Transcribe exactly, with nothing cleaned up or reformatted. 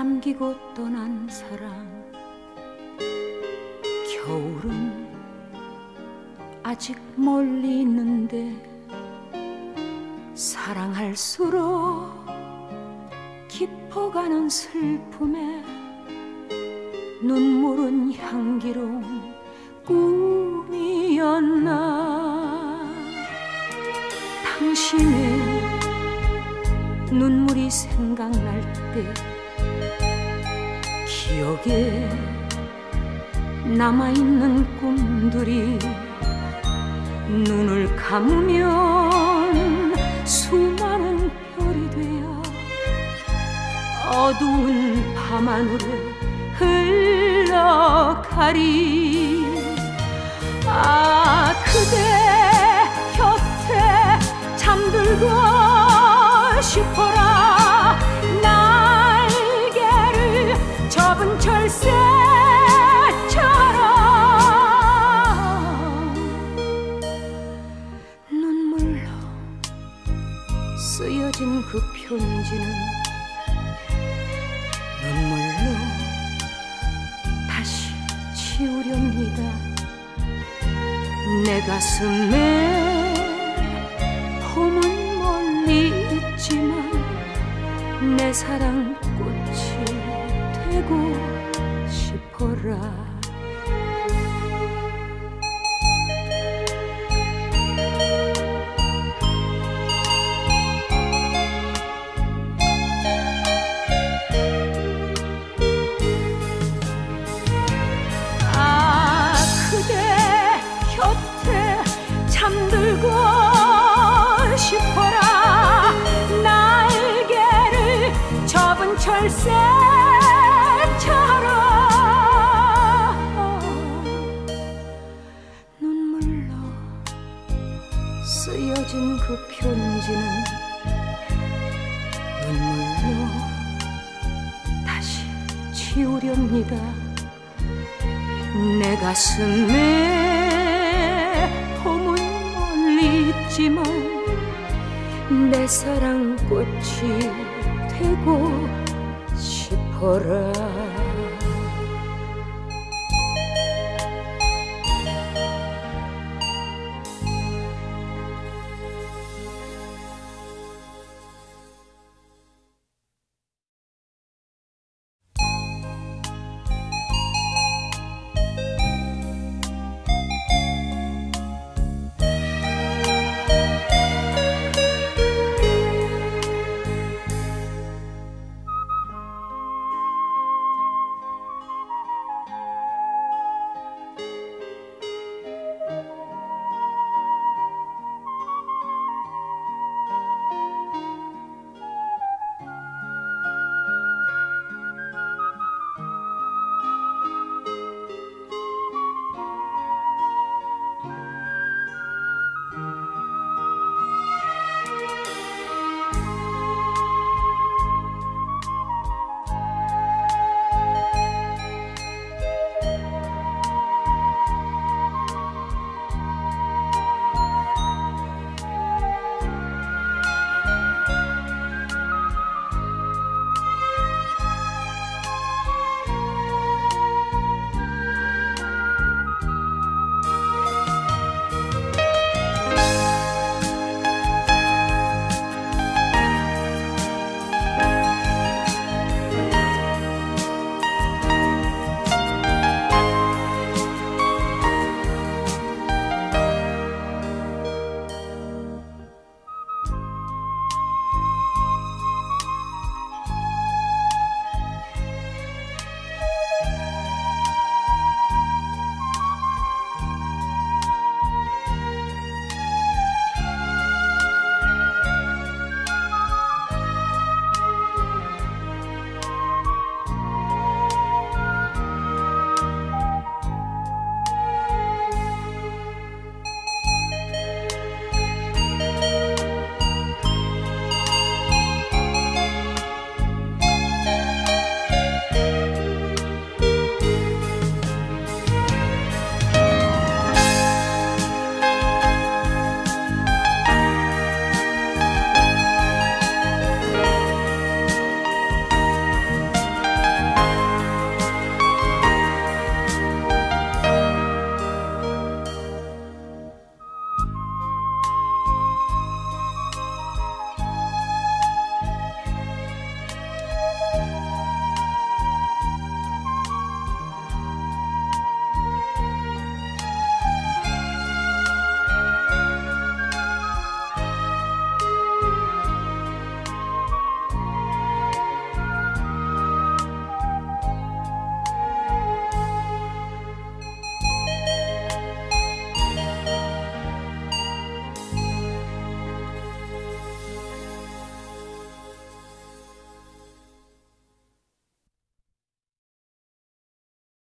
남기고 떠난 사랑. 겨울은 아직 멀리 있는데 사랑할수록 깊어가는 슬픔에 눈물은 향기로운 꿈이었나. 당신의 눈물이 생각날 때 기억에 남아있는 꿈들이 눈을 감으면 수많은 별이 되어 어두운 밤하늘에 흘러가리. 아, 그대 곁에 잠들고 싶어라. 날개를 접은 철새처럼 눈물로 쓰여진 그 편지는 눈물로 다시 지우렵니다. 내 가슴에 봄은 멀리 있지만 내 사랑 꽃이 되고 싶어라. 아, 그대 곁에 잠들고 싶어라. 날개를 접은 철새처럼 눈물로 쓰여진 그 편지는 눈물로 다시 지우렵니다. 내 가슴에 봄은 멀리 있지만 내 사랑 꽃이 되고 싶어라.